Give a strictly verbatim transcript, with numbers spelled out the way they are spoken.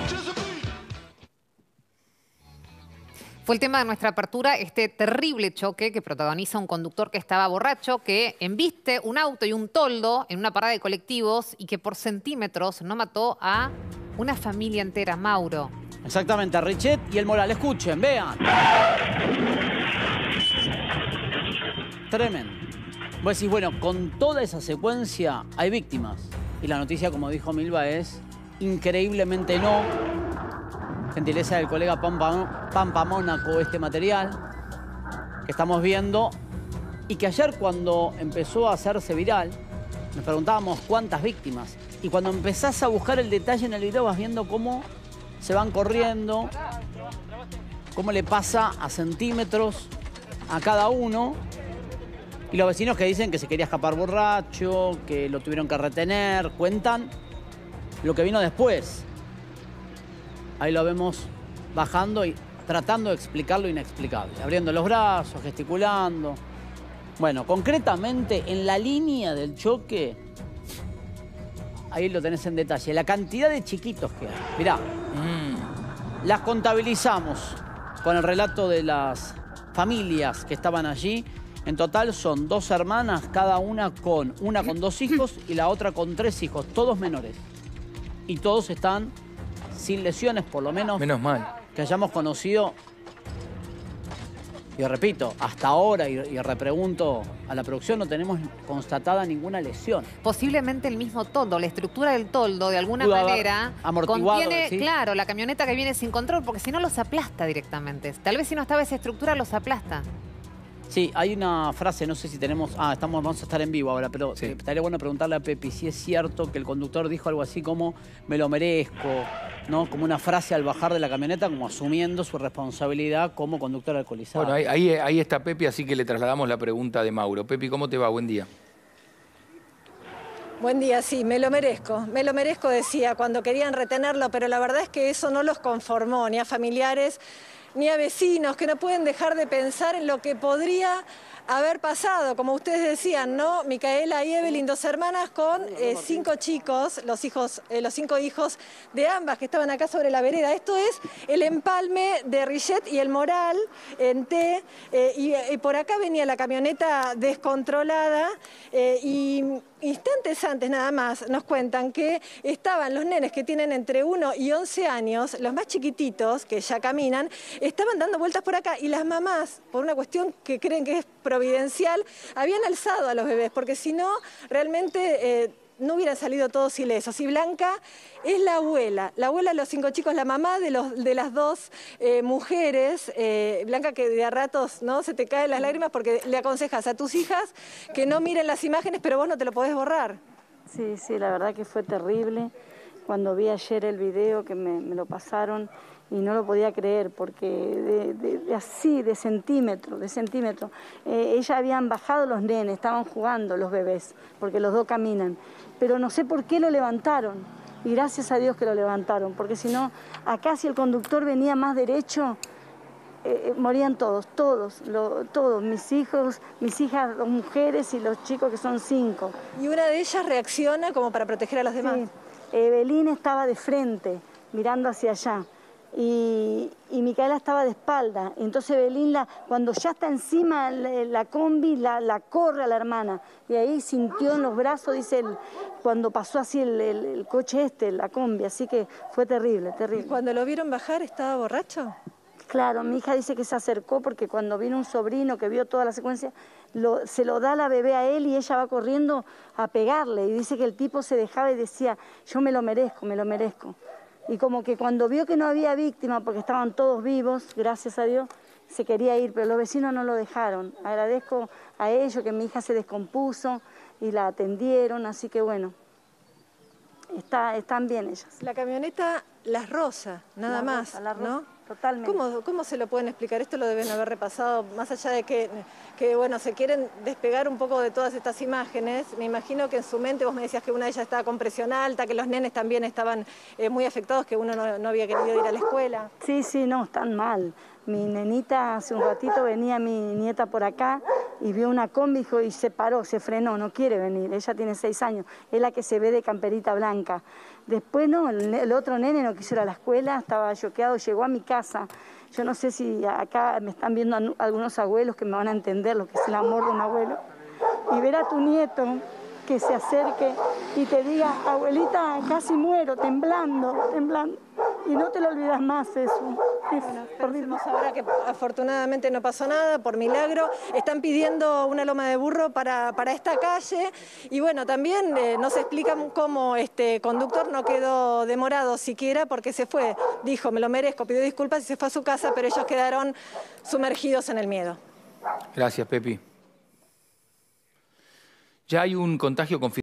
Fue el tema de nuestra apertura, este terrible choque que protagoniza un conductor que estaba borracho, que embiste un auto y un toldo en una parada de colectivos y que por centímetros no mató a una familia entera, Mauro. Exactamente, Richet y el Moral. Escuchen, vean. Tremendo. Vos decís, bueno, con toda esa secuencia hay víctimas. Y la noticia, como dijo Milva, es increíblemente no. Gentileza del colega Pampa, Pampa Mónaco, este material que estamos viendo. Y que ayer, cuando empezó a hacerse viral, nos preguntábamos cuántas víctimas. Y cuando empezás a buscar el detalle en el video, vas viendo cómo se van corriendo, cómo le pasa a centímetros a cada uno. Y los vecinos que dicen que se quería escapar borracho, que lo tuvieron que retener, cuentan lo que vino después. Ahí lo vemos bajando y tratando de explicar lo inexplicable, abriendo los brazos, gesticulando. Bueno, concretamente en la línea del choque, ahí lo tenés en detalle, la cantidad de chiquitos que hay. Mirá, mm. las contabilizamos con el relato de las familias que estaban allí. En total son dos hermanas, cada una con, una con dos hijos y la otra con tres hijos, todos menores. Y todos están sin lesiones, por lo menos. Menos mal. Que hayamos conocido. Y repito, hasta ahora, y, y repregunto a la producción, no tenemos constatada ninguna lesión. Posiblemente el mismo toldo, la estructura del toldo, de alguna Pudo manera, amortiguado, contiene, ¿sí? Claro, la camioneta que viene sin control, porque si no los aplasta directamente. Tal vez si no estaba esa estructura, los aplasta. Sí, hay una frase, no sé si tenemos... Ah, estamos, vamos a estar en vivo ahora, pero sí. eh, estaría bueno preguntarle a Pepi si es cierto que el conductor dijo algo así como me lo merezco, ¿no? Como una frase al bajar de la camioneta, como asumiendo su responsabilidad como conductor alcoholizado. Bueno, ahí, ahí, ahí está Pepi, así que le trasladamos la pregunta de Mauro. Pepi, ¿cómo te va? Buen día. Buen día, sí, me lo merezco. Me lo merezco, decía, cuando querían retenerlo, pero la verdad es que eso no los conformó, ni a familiares, ni a vecinos, que no pueden dejar de pensar en lo que podría haber pasado. Como ustedes decían, ¿no? Micaela y Evelyn, dos hermanas con eh, cinco chicos, los, hijos, eh, los cinco hijos de ambas que estaban acá sobre la vereda. Esto es el empalme de Richet y el Moral en T, eh, y, y por acá venía la camioneta descontrolada eh, y... Instantes antes nada más nos cuentan que estaban los nenes que tienen entre uno y once años, los más chiquititos que ya caminan, estaban dando vueltas por acá y las mamás, por una cuestión que creen que es providencial, habían alzado a los bebés porque si no, realmente... Eh, no hubieran salido todos ilesos. Y Blanca es la abuela, la abuela de los cinco chicos, la mamá de, los, de las dos eh, mujeres. Eh, Blanca, que de a ratos no se te caen las lágrimas porque le aconsejas a tus hijas que no miren las imágenes, pero vos no te lo podés borrar. Sí, sí, la verdad que fue terrible. Cuando vi ayer el video que me, me lo pasaron y no lo podía creer porque de, de, de así, de centímetro, de centímetro. Eh, ella habían bajado los nenes, estaban jugando los bebés, porque los dos caminan. Pero no sé por qué lo levantaron. Y gracias a Dios que lo levantaron, porque si no, acá si el conductor venía más derecho, eh, morían todos, todos, lo, todos, mis hijos, mis hijas, dos mujeres y los chicos que son cinco. Y una de ellas reacciona como para proteger a los demás. Sí. Evelyn estaba de frente, mirando hacia allá. Y, y Micaela estaba de espalda. Entonces Evelyn, la, cuando ya está encima la, la combi, la, la corre a la hermana. Y ahí sintió en los brazos, dice, el, cuando pasó así el, el, el coche este, la combi. Así que fue terrible, terrible. ¿Y cuando lo vieron bajar estaba borracho? Claro, mi hija dice que se acercó porque cuando vino un sobrino que vio toda la secuencia, lo, se lo da la bebé a él y ella va corriendo a pegarle. Y dice que el tipo se dejaba y decía, yo me lo merezco, me lo merezco. Y como que cuando vio que no había víctima, porque estaban todos vivos, gracias a Dios, se quería ir, pero los vecinos no lo dejaron. Agradezco a ellos que mi hija se descompuso y la atendieron, así que bueno, está, están bien ellas. La camioneta Las Rosa, nada la más, rosa, la rosa, ¿no? Totalmente. ¿Cómo, ¿Cómo se lo pueden explicar? Esto lo deben haber repasado, más allá de que, que, bueno, se quieren despegar un poco de todas estas imágenes. Me imagino que en su mente, vos me decías que una de ellas estaba con presión alta, que los nenes también estaban eh, muy afectados, que uno no, no había querido ir a la escuela. Sí, sí, no, están mal. Mi nenita, hace un ratito venía mi nieta por acá y vio una combi dijo, y se paró, se frenó, no quiere venir. Ella tiene seis años, es la que se ve de camperita blanca. Después no, el, el otro nene no quiso ir a la escuela, estaba choqueado, llegó a mi casa. Yo no sé si acá me están viendo algunos abuelos que me van a entender lo que es el amor de un abuelo. Y ver a tu nieto que se acerque y te diga, abuelita, casi muero, temblando, temblando. Y no te lo olvidas más eso. Es Bueno, ahora que afortunadamente no pasó nada, por milagro. Están pidiendo una loma de burro para, para esta calle. Y bueno, también eh, nos explican cómo este conductor no quedó demorado siquiera porque se fue. Dijo, me lo merezco, pidió disculpas y se fue a su casa, pero ellos quedaron sumergidos en el miedo. Gracias, Pepi. Ya hay un contagio confirmado.